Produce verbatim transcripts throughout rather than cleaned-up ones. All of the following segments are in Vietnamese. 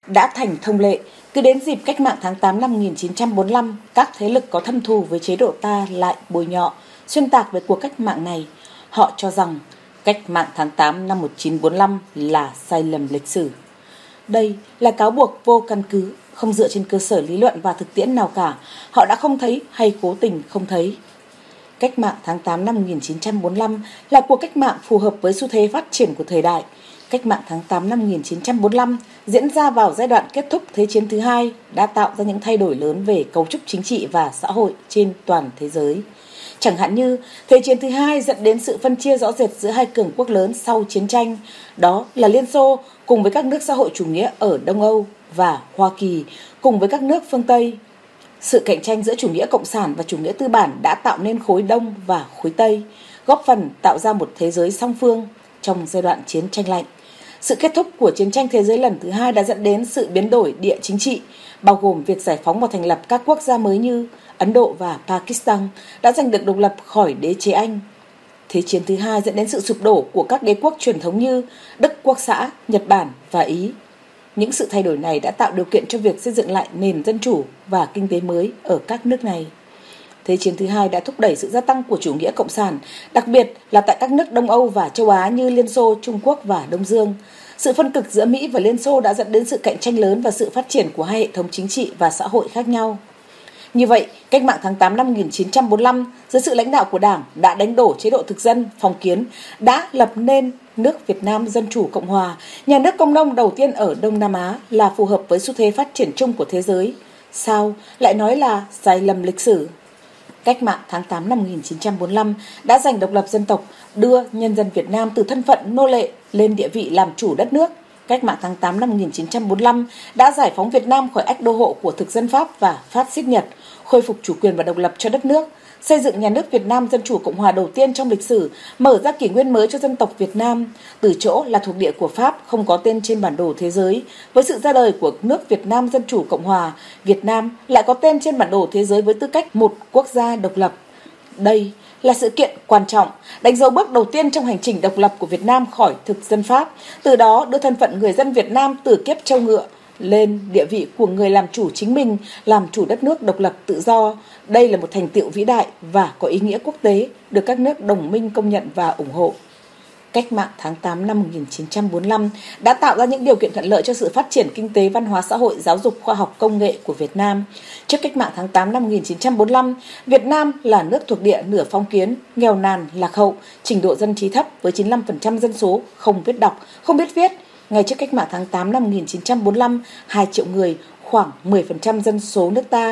Đã thành thông lệ, cứ đến dịp cách mạng tháng tám năm một nghìn chín trăm bốn mươi lăm, các thế lực có thâm thù với chế độ ta lại bôi nhọ, xuyên tạc về cuộc cách mạng này. Họ cho rằng cách mạng tháng tám năm một nghìn chín trăm bốn mươi lăm là sai lầm lịch sử. Đây là cáo buộc vô căn cứ, không dựa trên cơ sở lý luận và thực tiễn nào cả. Họ đã không thấy hay cố tình không thấy. Cách mạng tháng tám năm một nghìn chín trăm bốn mươi lăm là cuộc cách mạng phù hợp với xu thế phát triển của thời đại. Cách mạng tháng tám năm một nghìn chín trăm bốn mươi lăm diễn ra vào giai đoạn kết thúc Thế chiến thứ hai đã tạo ra những thay đổi lớn về cấu trúc chính trị và xã hội trên toàn thế giới. Chẳng hạn như Thế chiến thứ hai dẫn đến sự phân chia rõ rệt giữa hai cường quốc lớn sau chiến tranh, đó là Liên Xô cùng với các nước xã hội chủ nghĩa ở Đông Âu và Hoa Kỳ cùng với các nước phương Tây. Sự cạnh tranh giữa chủ nghĩa cộng sản và chủ nghĩa tư bản đã tạo nên khối Đông và khối Tây, góp phần tạo ra một thế giới song phương trong giai đoạn chiến tranh lạnh. Sự kết thúc của chiến tranh thế giới lần thứ hai đã dẫn đến sự biến đổi địa chính trị, bao gồm việc giải phóng và thành lập các quốc gia mới như Ấn Độ và Pakistan đã giành được độc lập khỏi đế chế Anh. Thế chiến thứ hai dẫn đến sự sụp đổ của các đế quốc truyền thống như Đức Quốc xã, Nhật Bản và Ý. Những sự thay đổi này đã tạo điều kiện cho việc xây dựng lại nền dân chủ và kinh tế mới ở các nước này. Thế chiến thứ hai đã thúc đẩy sự gia tăng của chủ nghĩa cộng sản, đặc biệt là tại các nước Đông Âu và châu Á như Liên Xô, Trung Quốc và Đông Dương. Sự phân cực giữa Mỹ và Liên Xô đã dẫn đến sự cạnh tranh lớn và sự phát triển của hai hệ thống chính trị và xã hội khác nhau. Như vậy, cách mạng tháng tám năm một nghìn chín trăm bốn mươi lăm dưới sự lãnh đạo của Đảng đã đánh đổ chế độ thực dân, phong kiến, đã lập nên nước Việt Nam Dân Chủ Cộng Hòa, nhà nước công nông đầu tiên ở Đông Nam Á, là phù hợp với xu thế phát triển chung của thế giới. Sao lại nói là sai lầm lịch sử? Cách mạng tháng tám năm một nghìn chín trăm bốn mươi lăm đã giành độc lập dân tộc, đưa nhân dân Việt Nam từ thân phận nô lệ lên địa vị làm chủ đất nước. Cách mạng tháng tám năm một nghìn chín trăm bốn mươi lăm đã giải phóng Việt Nam khỏi ách đô hộ của thực dân Pháp và phát xít Nhật, khôi phục chủ quyền và độc lập cho đất nước, xây dựng nhà nước Việt Nam Dân Chủ Cộng Hòa đầu tiên trong lịch sử, mở ra kỷ nguyên mới cho dân tộc Việt Nam. Từ chỗ là thuộc địa của Pháp, không có tên trên bản đồ thế giới, với sự ra đời của nước Việt Nam Dân Chủ Cộng Hòa, Việt Nam lại có tên trên bản đồ thế giới với tư cách một quốc gia độc lập. Đây là sự kiện quan trọng, đánh dấu bước đầu tiên trong hành trình độc lập của Việt Nam khỏi thực dân Pháp, từ đó đưa thân phận người dân Việt Nam từ kiếp trâu ngựa lên địa vị của người làm chủ chính mình, làm chủ đất nước độc lập tự do. Đây là một thành tựu vĩ đại và có ý nghĩa quốc tế, được các nước đồng minh công nhận và ủng hộ. Cách mạng tháng tám năm một nghìn chín trăm bốn mươi lăm đã tạo ra những điều kiện thuận lợi cho sự phát triển kinh tế, văn hóa, xã hội, giáo dục, khoa học, công nghệ của Việt Nam. Trước cách mạng tháng tám năm một nghìn chín trăm bốn mươi lăm, Việt Nam là nước thuộc địa nửa phong kiến, nghèo nàn, lạc hậu, trình độ dân trí thấp với chín mươi lăm phần trăm dân số không biết đọc, không biết viết. Ngay trước cách mạng tháng tám năm một nghìn chín trăm bốn mươi lăm, hai triệu người, khoảng mười phần trăm dân số nước ta,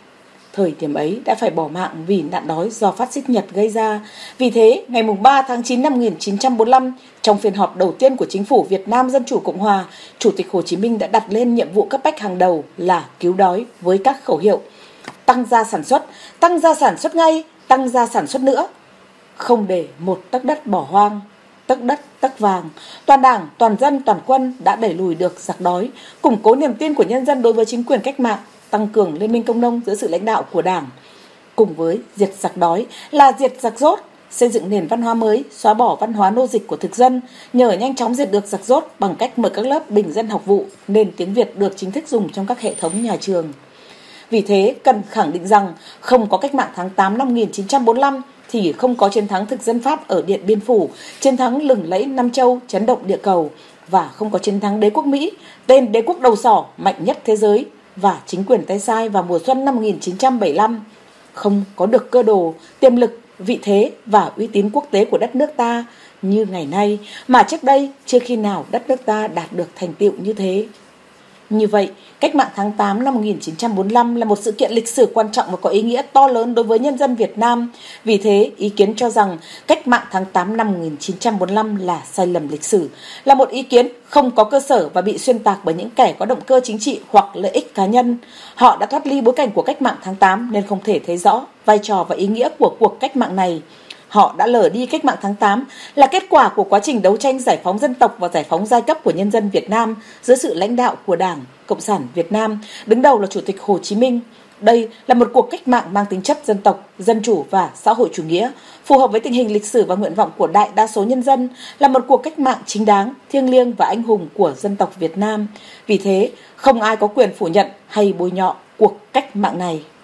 thời điểm ấy đã phải bỏ mạng vì nạn đói do phát xít Nhật gây ra. Vì thế, ngày ba tháng chín năm một nghìn chín trăm bốn mươi lăm, trong phiên họp đầu tiên của Chính phủ Việt Nam Dân Chủ Cộng Hòa, Chủ tịch Hồ Chí Minh đã đặt lên nhiệm vụ cấp bách hàng đầu là cứu đói với các khẩu hiệu: tăng gia sản xuất, tăng gia sản xuất ngay, tăng gia sản xuất nữa, không để một tấc đất bỏ hoang, tấc đất tấc vàng. Toàn Đảng, toàn dân, toàn quân đã đẩy lùi được giặc đói, củng cố niềm tin của nhân dân đối với chính quyền cách mạng, tăng cường liên minh công nông dưới sự lãnh đạo của Đảng. Cùng với diệt giặc đói là diệt giặc dốt, xây dựng nền văn hóa mới, xóa bỏ văn hóa nô dịch của thực dân, nhờ nhanh chóng diệt được giặc dốt bằng cách mở các lớp bình dân học vụ, nên tiếng Việt được chính thức dùng trong các hệ thống nhà trường. Vì thế, cần khẳng định rằng không có cách mạng tháng tám năm một nghìn chín trăm bốn mươi lăm thì không có chiến thắng thực dân Pháp ở Điện Biên Phủ, chiến thắng lừng lẫy Nam Châu, chấn động địa cầu, và không có chiến thắng đế quốc Mỹ, tên đế quốc đầu sỏ mạnh nhất thế giới, và chính quyền tay sai vào mùa xuân năm một nghìn chín trăm bảy mươi lăm. Không có được cơ đồ, tiềm lực, vị thế và uy tín quốc tế của đất nước ta như ngày nay, mà trước đây chưa khi nào đất nước ta đạt được thành tựu như thế. Như vậy, cách mạng tháng tám năm một nghìn chín trăm bốn mươi lăm là một sự kiện lịch sử quan trọng và có ý nghĩa to lớn đối với nhân dân Việt Nam. Vì thế, ý kiến cho rằng cách mạng tháng tám năm một nghìn chín trăm bốn mươi lăm là sai lầm lịch sử, là một ý kiến không có cơ sở và bị xuyên tạc bởi những kẻ có động cơ chính trị hoặc lợi ích cá nhân. Họ đã thoát ly bối cảnh của cách mạng tháng tám nên không thể thấy rõ vai trò và ý nghĩa của cuộc cách mạng này. Họ đã lờ đi cách mạng tháng tám là kết quả của quá trình đấu tranh giải phóng dân tộc và giải phóng giai cấp của nhân dân Việt Nam dưới sự lãnh đạo của Đảng Cộng sản Việt Nam, đứng đầu là Chủ tịch Hồ Chí Minh. Đây là một cuộc cách mạng mang tính chất dân tộc, dân chủ và xã hội chủ nghĩa, phù hợp với tình hình lịch sử và nguyện vọng của đại đa số nhân dân, là một cuộc cách mạng chính đáng, thiêng liêng và anh hùng của dân tộc Việt Nam. Vì thế, không ai có quyền phủ nhận hay bôi nhọ cuộc cách mạng này.